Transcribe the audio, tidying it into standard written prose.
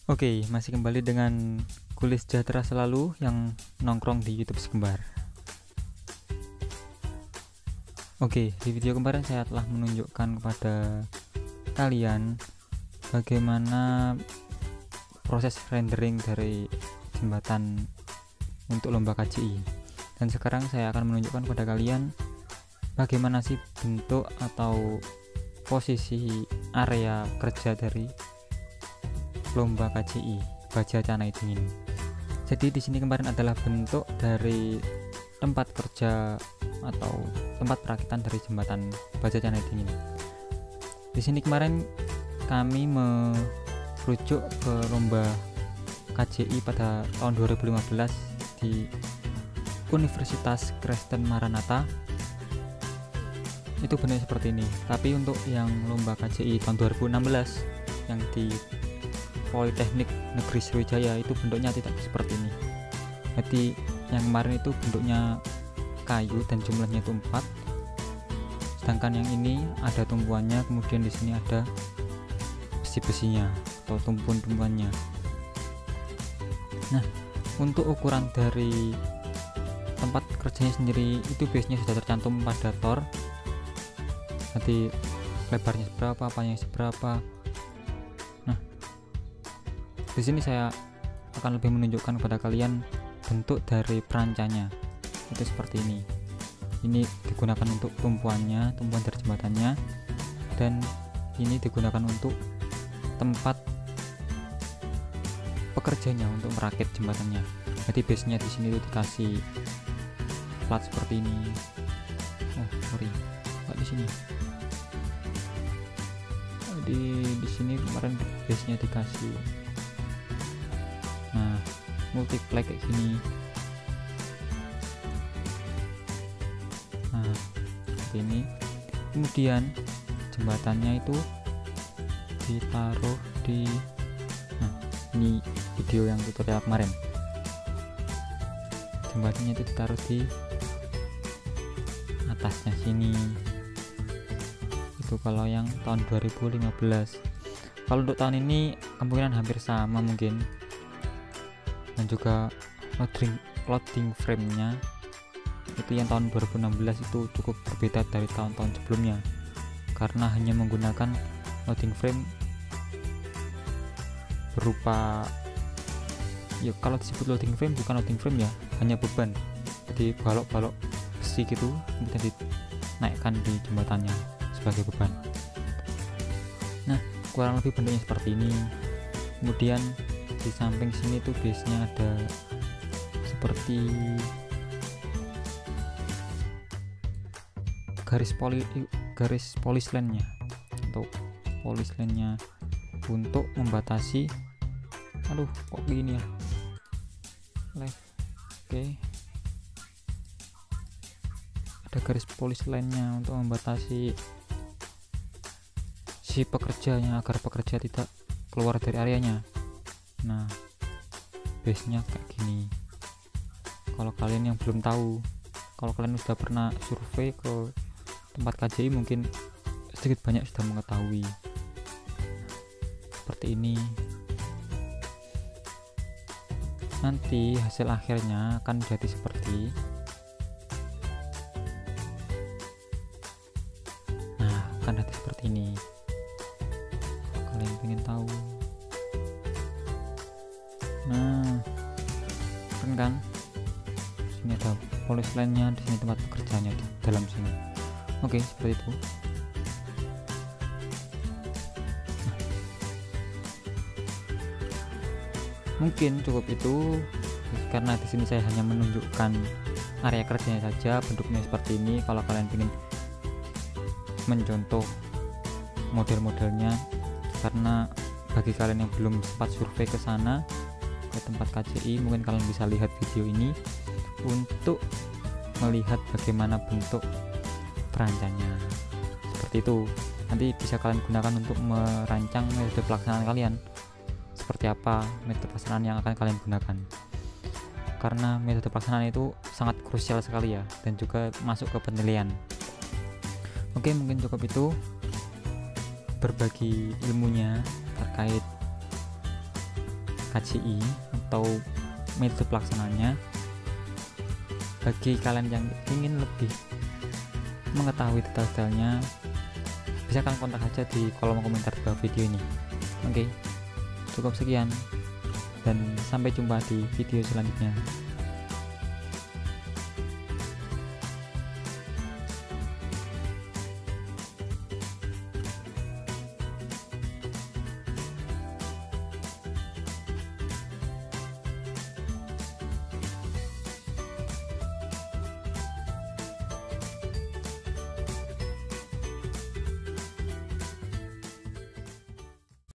Oke, masih kembali dengan Kulis Sejahtera Selalu yang nongkrong di YouTube Sekembar. Oke, di video kemarin saya telah menunjukkan kepada kalian bagaimana proses rendering dari jembatan untuk lomba KJI. Dan sekarang saya akan menunjukkan kepada kalian bagaimana sih bentuk atau posisi area kerja dari lomba KJI Baja Canai Dingin. Jadi di sini kemarin adalah bentuk dari tempat kerja atau tempat perakitan dari jembatan Baja Canai Dingin. Di sini kemarin kami merujuk ke lomba KJI pada tahun 2015 di Universitas Kristen Maranatha. Itu bentuknya seperti ini. Tapi untuk yang lomba KJI tahun 2016 yang di Politeknik Negeri Sriwijaya itu bentuknya tidak seperti ini. Jadi yang kemarin itu bentuknya kayu dan jumlahnya itu 4. Sedangkan yang ini ada tumpuannya, kemudian di sini ada besi-besinya atau tumpuan-tumpuannya. Nah, untuk ukuran dari tempat kerjanya sendiri itu biasanya sudah tercantum pada tor. Nanti lebarnya seberapa, panjangnya seberapa. Di sini saya akan lebih menunjukkan kepada kalian bentuk dari perancanya. Itu seperti ini. Ini digunakan untuk tumpuan dari jembatannya, dan ini digunakan untuk tempat pekerjanya untuk merakit jembatannya. Jadi base-nya di sini tuh dikasih plat seperti ini. Oh, sorry, nggak di sini. Di sini kemarin base-nya dikasih multiply kayak gini. Nah, seperti ini. Kemudian jembatannya itu ditaruh di ini video yang tutorial kemarin. Jembatannya itu ditaruh di atasnya sini. Itu kalau yang tahun 2015. Kalau untuk tahun ini kemungkinan hampir sama mungkin. Dan juga loading frame-nya itu yang tahun 2016 itu cukup berbeda dari tahun-tahun sebelumnya, karena hanya menggunakan loading frame berupa, ya kalau disebut loading frame bukan loading frame ya, hanya beban. Jadi balok-balok besi gitu kemudian dinaikkan di jembatannya sebagai beban. Nah, kurang lebih bentuknya seperti ini. Kemudian di samping sini tuh base-nya ada seperti garis polis line-nya atau polis line-nya untuk membatasi, aduh kok gini ya, left. Oke, ada garis polis line-nya untuk membatasi si pekerjanya agar pekerja tidak keluar dari areanya. Nah, base-nya kayak gini. Kalau kalian yang belum tahu, kalau kalian sudah pernah survei ke tempat KJI mungkin sedikit banyak sudah mengetahui. Seperti ini. Nanti hasil akhirnya akan jadi seperti, nah, akan jadi seperti ini. Kalau kalian ingin tahu. Nah, keren kan? Sini ada polis line-nya, di sini tempat pekerjaannya di dalam sini. Oke, seperti itu. Nah, mungkin cukup itu karena di sini saya hanya menunjukkan area kerjanya saja, bentuknya seperti ini. Kalau kalian ingin mencontoh model-modelnya, karena bagi kalian yang belum sempat survei ke sana ke tempat KJI, mungkin kalian bisa lihat video ini untuk melihat bagaimana bentuk perancangnya. Seperti itu. Nanti bisa kalian gunakan untuk merancang metode pelaksanaan kalian. Seperti apa metode pelaksanaan yang akan kalian gunakan. Karena metode pelaksanaan itu sangat krusial sekali ya, dan juga masuk ke penilaian. Oke, mungkin cukup itu berbagi ilmunya terkait HCI atau metode pelaksananya. Bagi kalian yang ingin lebih mengetahui detail-detailnya, bisa kalian kontak aja di kolom komentar di bawah video ini. Oke, cukup sekian dan sampai jumpa di video selanjutnya.